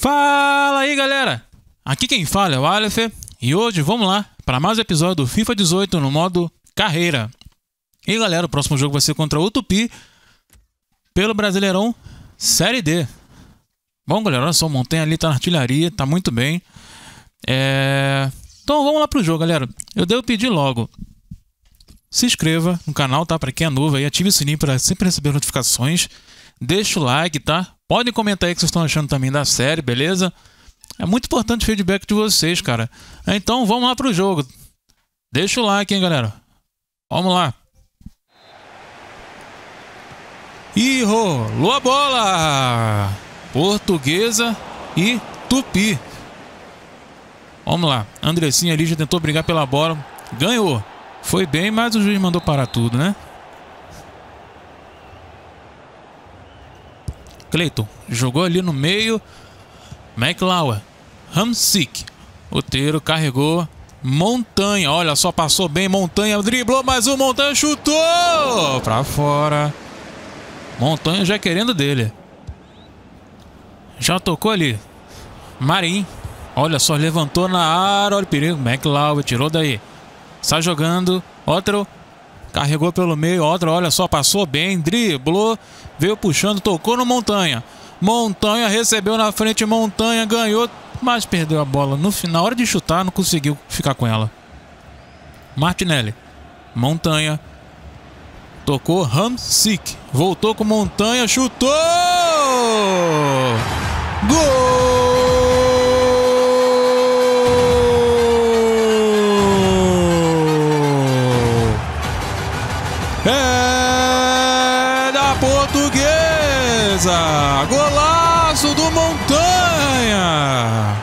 Fala aí, galera! Aqui quem fala é o Aleph e hoje vamos lá para mais um episódio do FIFA 18 no modo carreira. E galera, o próximo jogo vai ser contra o Tupi pelo Brasileirão Série D. Bom, galera, olha só, o Montanha ali tá na artilharia, tá muito bem. Então vamos lá pro jogo, galera. Eu devo pedir logo. Se inscreva no canal, tá? Para quem é novo aí, ative o sininho para sempre receber notificações. Deixa o like, tá? Podem comentar aí o que vocês estão achando também da série, beleza? É muito importante o feedback de vocês, cara. Então vamos lá pro jogo. Deixa o like, hein, galera. Vamos lá. E rolou a bola! Portuguesa e Tupi. Vamos lá. Andressinha ali já tentou brigar pela bola. Ganhou. Foi bem, mas o juiz mandou parar tudo, né? Cleiton jogou ali no meio. McLauer. Hamsik. Oteiro carregou. Montanha. Olha só, passou bem. Montanha driblou, mas o Montanha chutou pra fora. Montanha já querendo dele. Já tocou ali. Marim. Olha só, levantou na área. Olha o perigo. McLauer tirou daí. Sai jogando. Outro. Carregou pelo meio. Outro, olha só, passou bem. Driblou. Veio puxando. Tocou no Montanha. Montanha recebeu na frente. Montanha ganhou. Mas perdeu a bola. No final, na hora de chutar, não conseguiu ficar com ela. Martinelli. Montanha. Tocou Hamsik. Voltou com Montanha. Chutou! Gol! É da Portuguesa! Golaço do Montanha!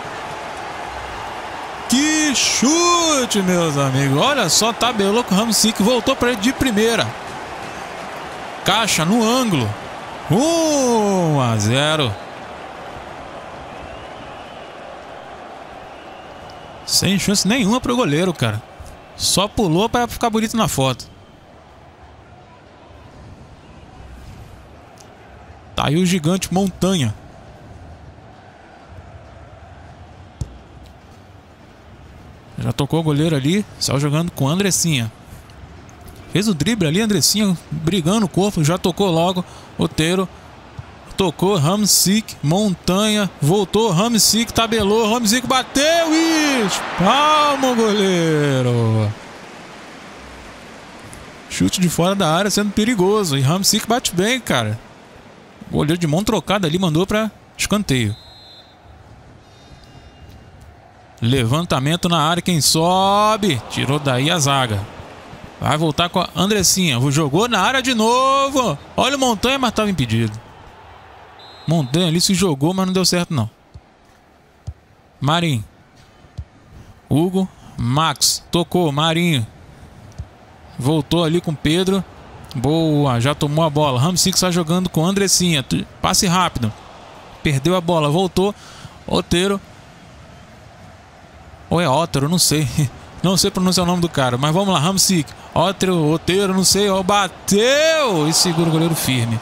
Que chute, meus amigos! Olha só, tabelou com o Hamsik, voltou para ele de primeira. Caixa no ângulo. 1-0. Sem chance nenhuma pro goleiro, cara. Só pulou para ficar bonito na foto. Tá aí o gigante Montanha. Já tocou o goleiro ali. Saiu jogando com Andressinha. Fez o drible ali, Andressinha brigando o corpo. Já tocou logo. Oteiro. Tocou Hamsik. Montanha. Voltou Hamsik. Tabelou. Hamsik bateu e espalma o goleiro. Chute de fora da área sendo perigoso. E Hamsik bate bem, cara. O goleiro de mão trocada ali mandou para escanteio. Levantamento na área. Quem sobe? Tirou daí a zaga. Vai voltar com a Andressinha. Jogou na área de novo. Olha o Montanha, mas estava impedido. Montanha ali se jogou, mas não deu certo não. Marinho. Hugo. Max. Tocou. Marinho. Voltou ali com Pedro. Boa. Já tomou a bola. Hamsik está jogando com Andressinha. Passe rápido. Perdeu a bola. Voltou. Oteiro. Ou é Ótero, não sei. Não sei pronunciar o nome do cara. Mas vamos lá. Hamsik. Ótero, Oteiro, não sei. Ó, bateu. E segura o goleiro firme.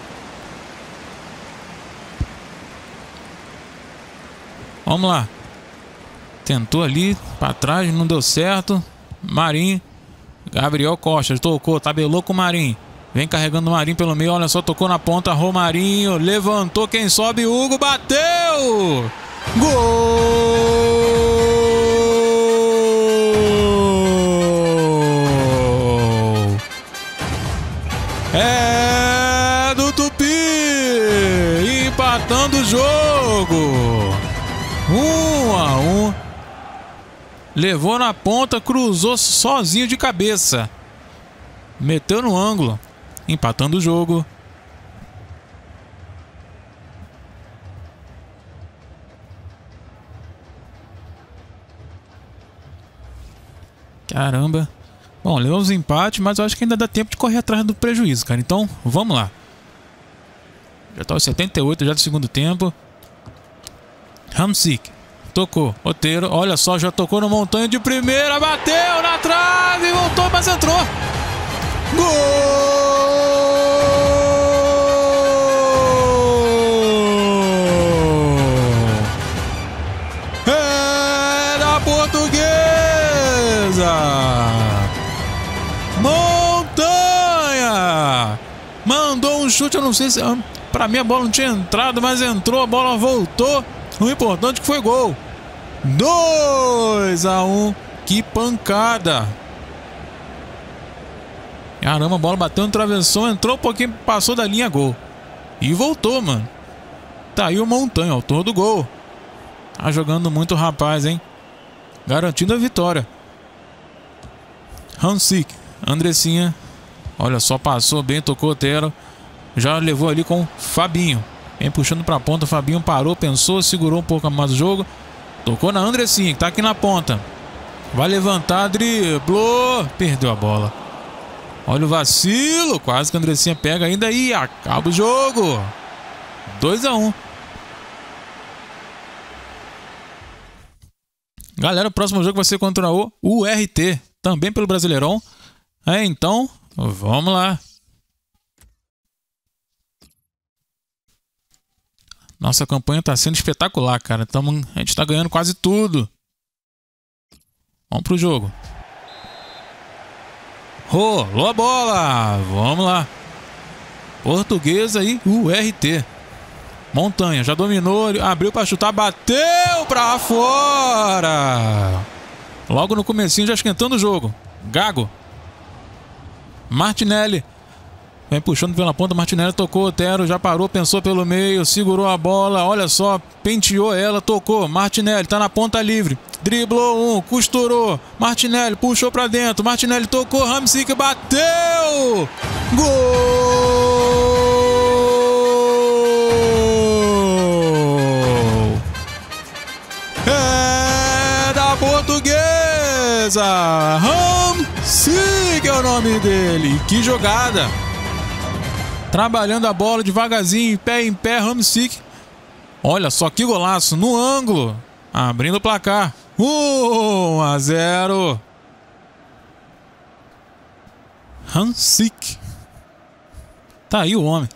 Vamos lá. Tentou ali para trás, não deu certo. Marinho. Gabriel Costa tocou, tabelou com o Marinho. Vem carregando o Marinho pelo meio. Olha só, tocou na ponta. Romarinho. Levantou. Quem sobe? Hugo. Bateu! Gol! É do Tupi! Empatando o jogo! 1-1. Levou na ponta, cruzou sozinho de cabeça. Meteu no ângulo. Empatando o jogo. Caramba. Bom, levamos empate, mas eu acho que ainda dá tempo de correr atrás do prejuízo, cara. Então, vamos lá. Já tá aos 78 já do segundo tempo. Hamsik. Tocou. Oteiro. Olha só, já tocou no Montanha de primeira. Bateu na trave. Voltou, mas entrou. Gol! chute, eu não sei se... Pra mim a bola não tinha entrado, mas entrou, a bola voltou. O importante é que foi gol. 2-1. Que pancada. Caramba, a bola bateu no travessão, entrou um pouquinho, passou da linha, gol. E voltou, mano. Tá aí o Montanha, autor do gol. Tá jogando muito rapaz, hein? Garantindo a vitória. Hamsik, Andressinha. Olha só, passou bem, tocou o Otero. Já levou ali com Fabinho. Vem puxando pra ponta, Fabinho parou, pensou, segurou um pouco mais o jogo. Tocou na Andressinha, que tá aqui na ponta. Vai levantar, driblou. Perdeu a bola. Olha o vacilo. Quase que a Andressinha pega ainda aí. Acaba o jogo. 2-1. Galera, o próximo jogo vai ser contra o URT. Também pelo Brasileirão. Então, vamos lá. Nossa campanha tá sendo espetacular, cara. A gente tá ganhando quase tudo. Vamos pro jogo. Rolou a bola. Vamos lá. Portuguesa e URT. Montanha já dominou, abriu para chutar, bateu para fora. Logo no comecinho, já esquentando o jogo. Gago. Martinelli. Vem puxando pela ponta, Martinelli tocou, Otero já parou, pensou pelo meio, segurou a bola, olha só, penteou ela, tocou, Martinelli tá na ponta livre, driblou costurou, Martinelli puxou pra dentro, Martinelli tocou, Hamsik bateu! Gol! É da Portuguesa! Hamsik é o nome dele, que jogada! Trabalhando a bola devagarzinho, pé em pé, Hamsik. Olha só que golaço, no ângulo. Abrindo o placar. 1-0. Hamsik. Tá aí o homem.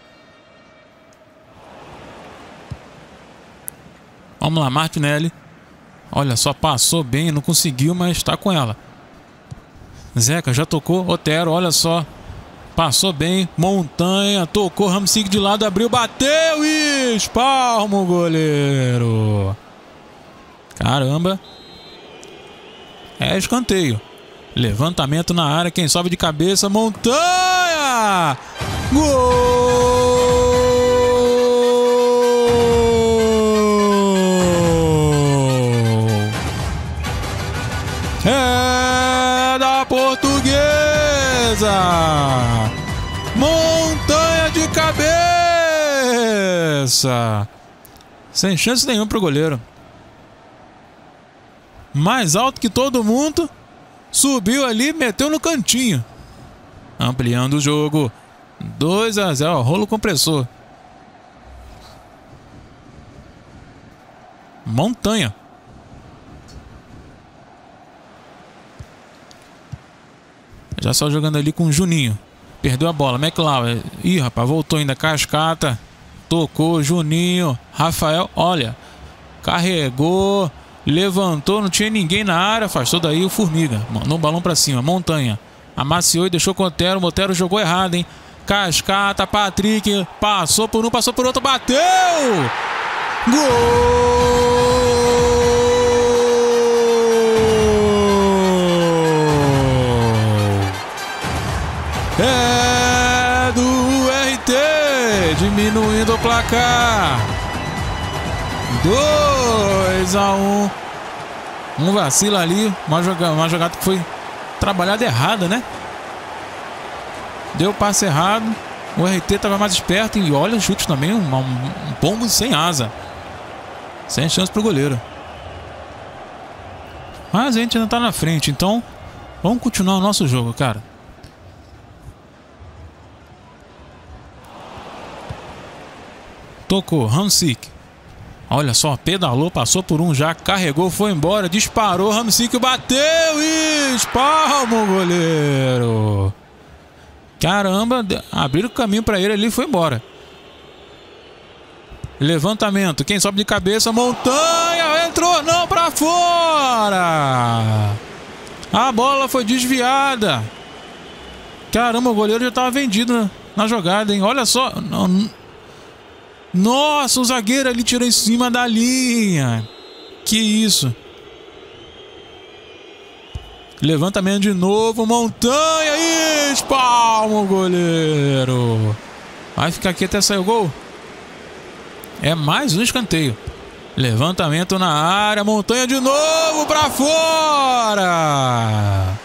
Vamos lá, Martinelli. Olha só, passou bem, não conseguiu, mas tá com ela. Zeca já tocou, Otero, olha só. Passou bem, Montanha, tocou, Hamsik de lado, abriu, bateu e espalma o goleiro. Caramba. É escanteio. Levantamento na área, quem sobe de cabeça, Montanha! Gol! É da Portuguesa! Montanha de cabeça. Sem chance nenhuma pro goleiro. Mais alto que todo mundo. Subiu ali, meteu no cantinho. Ampliando o jogo. 2-0, rolo compressor. Montanha. Já só jogando ali com o Juninho. Perdeu a bola, McLaurin. Ih, rapaz, voltou ainda, Cascata. Tocou, Juninho. Rafael, olha. Carregou. Levantou, não tinha ninguém na área. Afastou daí o Formiga. Mandou o balão pra cima, Montanha. Amaciou e deixou com o Otero. O Otero jogou errado, hein. Cascata, Patrick. Passou por um, passou por outro. Bateu! Gol! É do URT, diminuindo o placar. 2-1. Um vacilo ali, uma jogada que foi trabalhada errada, né? Deu passe errado. O URT estava mais esperto e olha o chute também, um pombo sem asa. Sem chance pro goleiro. Mas a gente ainda tá na frente, então vamos continuar o nosso jogo, cara. Tocou, Hamsik. Olha só, pedalou, passou por um já, carregou, foi embora, disparou, Hamsik bateu e espalma o goleiro. Caramba, abriram o caminho para ele ali e foi embora. Levantamento, quem sobe de cabeça, Montanha, entrou, não, para fora. A bola foi desviada. Caramba, o goleiro já estava vendido, né? na jogada, hein? Olha só. Nossa, o zagueiro ali tirou em cima da linha. Que isso? Levantamento de novo. Montanha. Espalma o goleiro. Vai ficar aqui até sair o gol. É mais um escanteio. Levantamento na área. Montanha de novo pra fora.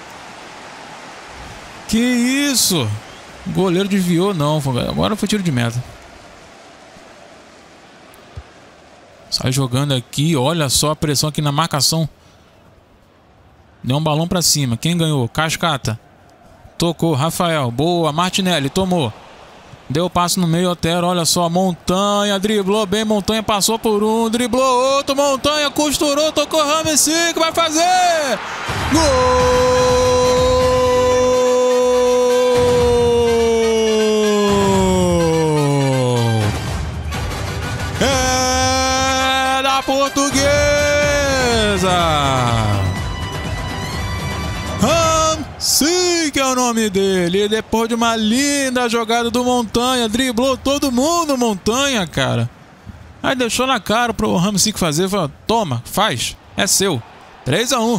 Que isso? O goleiro desviou, não. Agora foi tiro de meta. Sai jogando aqui. Olha só a pressão aqui na marcação. Deu um balão pra cima. Quem ganhou? Cascata. Tocou. Rafael. Boa. Martinelli. Tomou. Deu passo no meio, Otero. Olha só. Montanha. Driblou bem. Montanha passou por um. Driblou outro. Montanha costurou. Tocou. Rames 5. Vai fazer. Gol! É da Portuguesa. Sim, que é o nome dele. E depois de uma linda jogada do Montanha, driblou todo mundo, Montanha, cara. Aí deixou na cara pro Ramsey fazer. Falou, toma, faz, é seu. 3-1.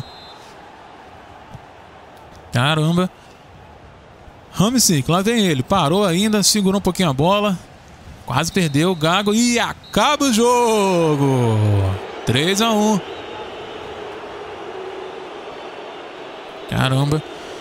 Caramba. Ramsey, lá vem ele. Parou ainda, segurou um pouquinho a bola. Quase perdeu o Gago e acaba o jogo. 3-1. Caramba.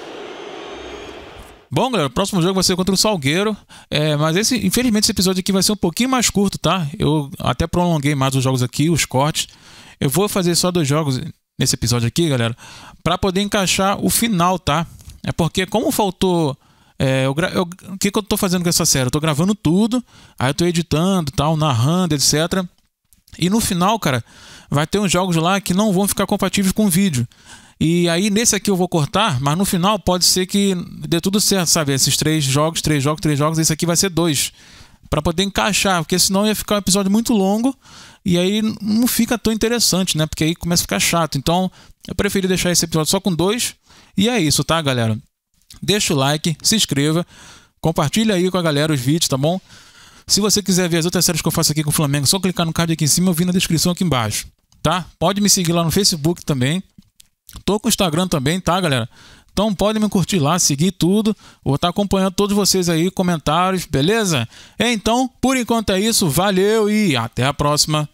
Bom, galera, o próximo jogo vai ser contra o Salgueiro. Mas infelizmente esse episódio aqui vai ser um pouquinho mais curto, tá? Eu até prolonguei mais os jogos aqui, os cortes. Eu vou fazer só 2 jogos nesse episódio aqui, galera, para poder encaixar o final, tá? É porque como faltou... o que eu tô fazendo com essa série? Eu tô gravando tudo, aí eu tô editando, tal, narrando, etc. E no final, cara, vai ter uns jogos lá que não vão ficar compatíveis com o vídeo. E aí nesse aqui eu vou cortar, mas no final pode ser que dê tudo certo, sabe? Esses 3 jogos, esse aqui vai ser 2. Para poder encaixar, porque senão ia ficar um episódio muito longo e aí não fica tão interessante, né? Porque aí começa a ficar chato. Então eu preferi deixar esse episódio só com 2. E é isso, tá, galera? Deixa o like, se inscreva, compartilha aí com a galera os vídeos, tá bom? Se você quiser ver as outras séries que eu faço aqui com o Flamengo, é só clicar no card aqui em cima, eu vi na descrição aqui embaixo, tá? Pode me seguir lá no Facebook também. Tô com o Instagram também, tá, galera? Então pode me curtir lá, seguir tudo. Vou estar acompanhando todos vocês aí, comentários, beleza? Então, por enquanto é isso. Valeu e até a próxima.